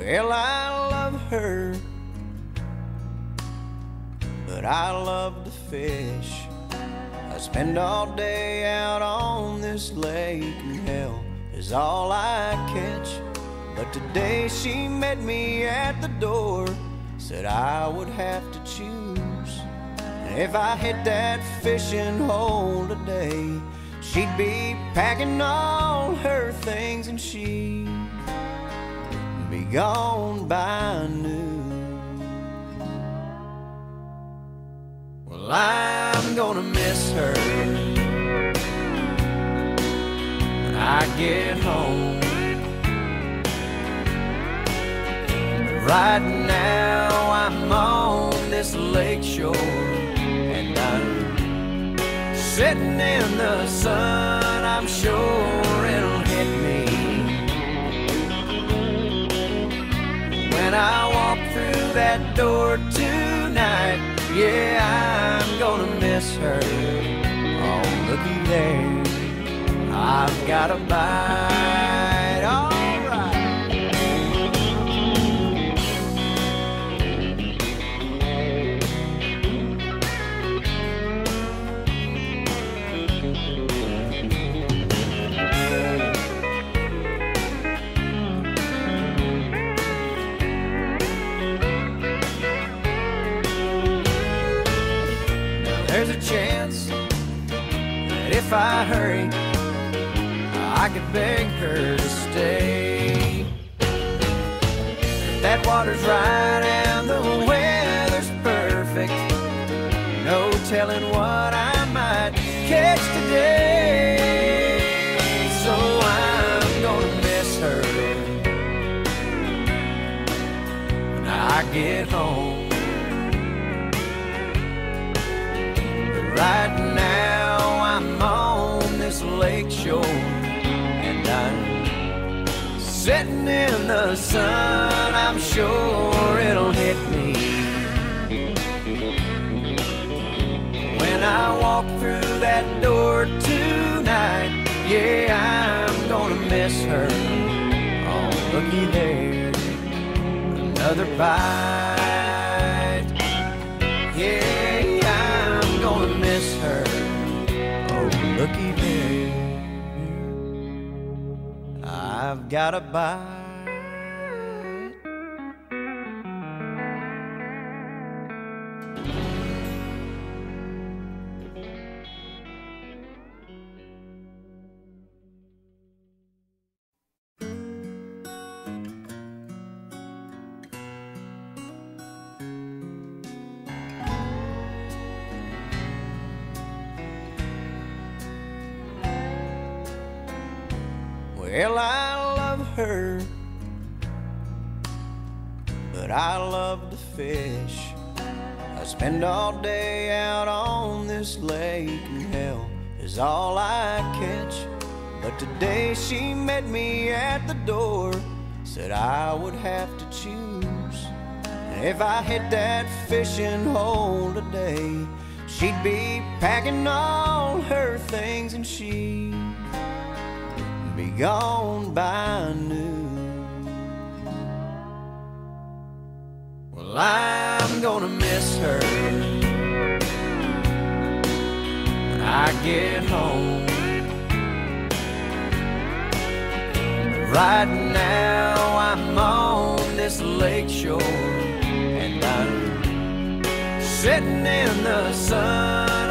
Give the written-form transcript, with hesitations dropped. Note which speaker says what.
Speaker 1: Well, I love her, but I love to fish. I spend all day out on this lake, and hell is all I catch. But today she met me at the door, said I would have to choose. And if I hit that fishing hole today, she'd be packing all her things and she'd be gone by noon. Well, I'm gonna miss her when I get home. Right now I'm on this lake shore, and I'm sitting in the sun. I'm sure it'll hit me when I walk through that door tonight. Yeah, I'm gonna miss her. Oh, looky there, I've got a bite. All right. There's a chance that if I hurry, I could beg her to stay. If that water's right and the weather's perfect, no telling what I might catch today. So I'm gonna miss her when I get home. Right now I'm on this lake shore, and I'm sitting in the sun. I'm sure it'll hit me when I walk through that door tonight. Yeah, I'm gonna miss her. Oh, looky there, another bite. Yeah, I'm gonna miss her. Oh, looky there, I've got a bite. Well, I love her, but I love to fish. I spend all day out on this lake, and hell is all I catch. But today she met me at the door, said I would have to choose. And if I hit that fishing hole today, she'd be packing all her things and she'd be gone by noon. Well, I'm gonna miss her when I get home. Right now I'm on this lake shore, and I'm sitting in the sun.